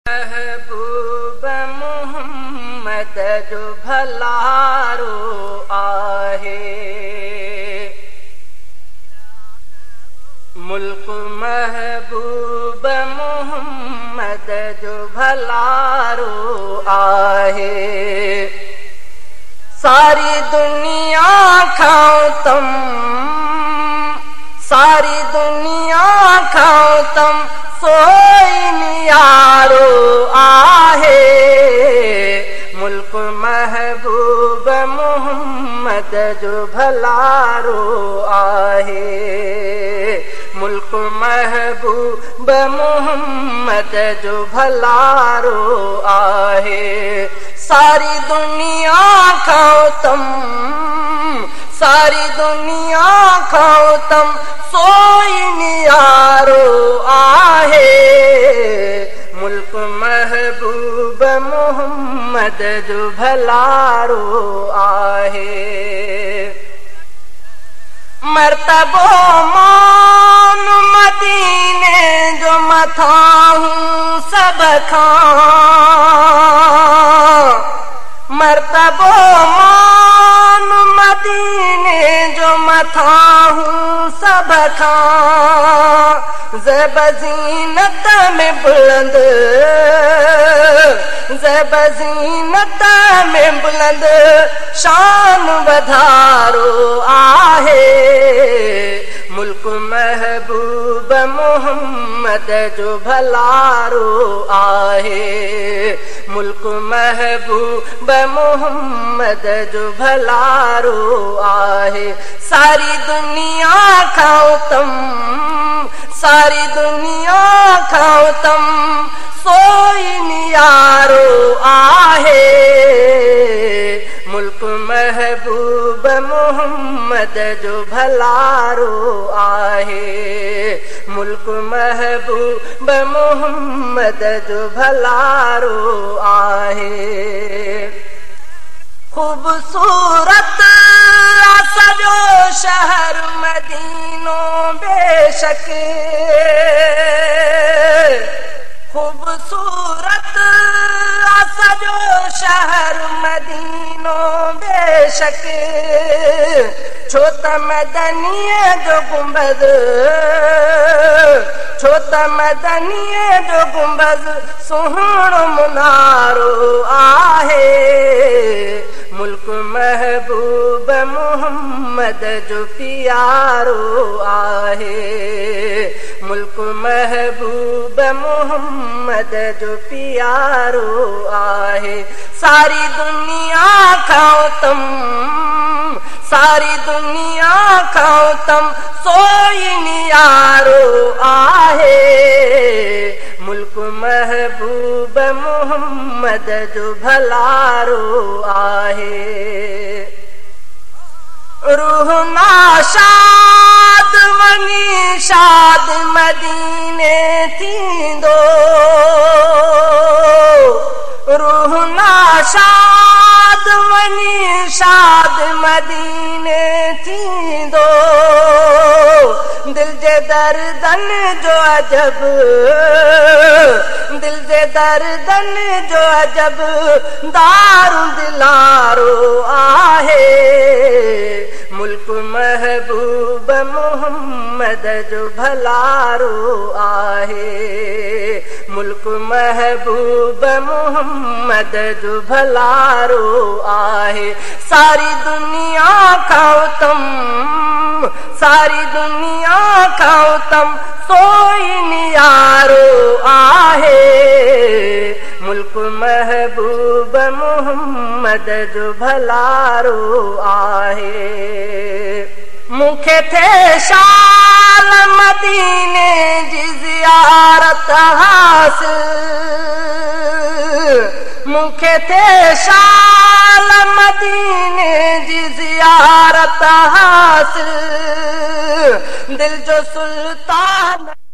महबूब मोहम्मद जो भलारो आहे, मुल्क महबूब मोहम्मद जो भलारो आहे। सारी दुनिया खाओ तुम, सारी दुनिया खाओ तुम, सोई नियारो आहे। मुल्क महबूब मोहम्मद जो भलारो आहे, मुल्क महबूब मोहम्मद जो भलारो आहे। सारी दुनिया खाओ तुम, सारी दुनिया खाओ तुम, सोई नियारो आहे। मुल्क महबूब मोहम्मद जो भलारो आहे। मर्तबो मान मदीने जो मथा हूँ सब खां, मर्तबो मान मदीने जो मथा हूँ सब खां। ज़ेब ज़ीनत में बुलंद, ज़ेब ज़ीनत में बुलंद, शान वधारो आहे। मुल्क महबूब मोहम्मद जो भलारो आहे, मुल्क महबूब मोहम्मद जो भलारो आहे। सारी दुनिया खाओ तुम, सारी दुनिया खाओ तुम, सोई नियारो आहे। मुल्क महबूब मोहम्मद जो भलारो आहे, मुल्क महबूब मोहम्मद जो भलारो आहे। खूबसूरत सजो शहर मदीनो बेशक, खूबसूरत सजो शहर मदीनो बेशक। छो त मदनीअ जो गुंबद, छो त मदनीअ जो गुंबद सुहिणो मुनारो आहे। मुल्क महबूब मोहम्मद जो प्यारो आहे, मुल्क महबूब मोहम्मद जो प्यारो आहे। सारी दुनिया खाओ तुम, सारी दुनिया खाओ तुम, सोई नियारो आहे। मुल्क महबूब मोहम्मद जो भलारो आहे। रूह नाशाद वनी शाद मदीने थींदो, रूह नाशाद वनी शाद मदीने थींदो। दिल जे दर्दन जो अजब, दिल जे दर्दन जो अजब, दारू दिलारो आहे। मुल्क महबूब मोहम्मद जो भलारो आहे, मुल्क महबूब मोहम्मद जो भलारो आहे। सारी दुनिया खाओ तुम, सारी दुनिया खाओ तुम, सोई नियारो आहे। मुल्क महबूब मोहम्मद जो भलारो आहे। मुखे थे शाल मदीने जी ज़ियारत हासिल, मुखे थे शाल मदीने जी ज़ियारत हासिल। दिल जो सुल्तान